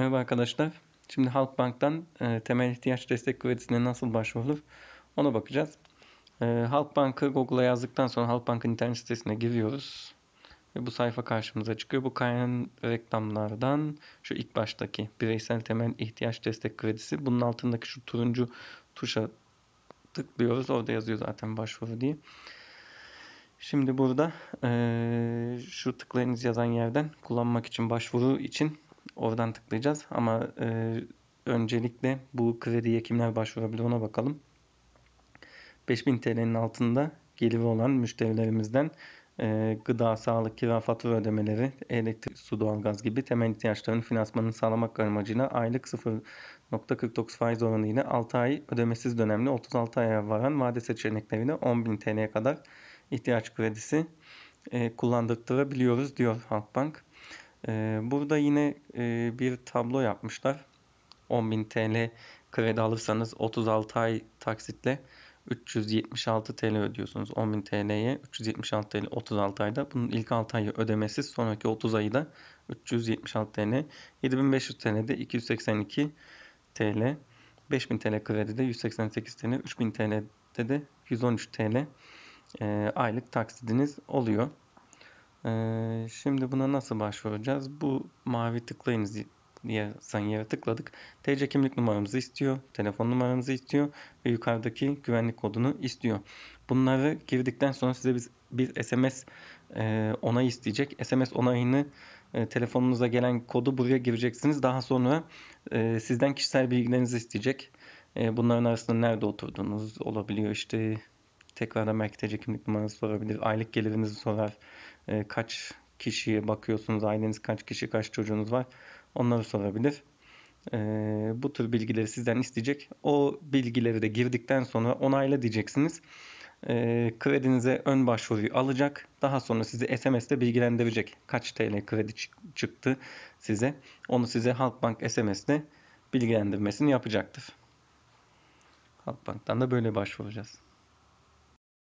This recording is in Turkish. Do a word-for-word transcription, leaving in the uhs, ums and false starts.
Merhaba arkadaşlar. Şimdi Halkbank'tan e, temel ihtiyaç destek kredisine nasıl başvurulur ona bakacağız. E, Halkbank'ı Google'a yazdıktan sonra Halkbank'ın internet sitesine giriyoruz. Ve bu sayfa karşımıza çıkıyor. Bu kayan reklamlardan şu ilk baştaki bireysel temel ihtiyaç destek kredisi. Bunun altındaki şu turuncu tuşa tıklıyoruz. Orada yazıyor zaten başvuru diye. Şimdi burada e, şu tıklayınız yazan yerden kullanmak için başvuru için oradan tıklayacağız. Ama e, öncelikle bu krediye kimler başvurabilir ona bakalım. beş bin T L'nin altında geliri olan müşterilerimizden e, gıda, sağlık, kira, fatura ödemeleri, elektrik, su, doğalgaz gibi temel ihtiyaçların finansmanını sağlamak amacıyla aylık sıfır nokta kırk dokuz faiz oranı ile altı ay ödemesiz dönemli otuz altı aya varan vade seçenekleriyle on bin T L'ye kadar ihtiyaç kredisi e, kullandırtırabiliyoruz diyor Halkbank. E, burada yine e, bir tablo yapmışlar. on bin T L kredi alırsanız otuz altı ay taksitle üç yüz yetmiş altı T L ödüyorsunuz. on bin T L'ye üç yüz yetmiş altı T L otuz altı ayda. Bunun ilk altı ayı ödemesiz. Sonraki otuz ayı da üç yüz yetmiş altı T L. yedi bin beş yüz T L'de iki yüz seksen iki T L. beş bin T L kredide yüz seksen sekiz T L. üç bin T L'de de yüz on üç T L e, aylık taksidiniz oluyor. E, şimdi buna nasıl başvuracağız? Bu mavi tıklayınız diye yazan yere tıkladık. T C kimlik numaramızı istiyor. Telefon numaranızı istiyor. Ve yukarıdaki güvenlik kodunu istiyor. Bunları girdikten sonra size biz bir S M S e, onay isteyecek. S M S onayını e, telefonunuza gelen kodu buraya gireceksiniz. Daha sonra e, sizden kişisel bilgilerinizi isteyecek. E, bunların arasında nerede oturduğunuz olabiliyor. İşte tekrardan belki T C kimlik numaranızı sorabilir. Aylık gelirinizi sorar. E, kaç kişiye bakıyorsunuz? Aileniz kaç kişi, kaç çocuğunuz var? Onları sorabilir. E, bu tür bilgileri sizden isteyecek. O bilgileri de girdikten sonra onayla diyeceksiniz. E, kredinize ön başvuruyu alacak. Daha sonra sizi S M S'te bilgilendirecek. Kaç T L kredi çıktı size. Onu size Halkbank S M S'te bilgilendirmesini yapacaktır. Halkbank'tan da böyle başvuracağız.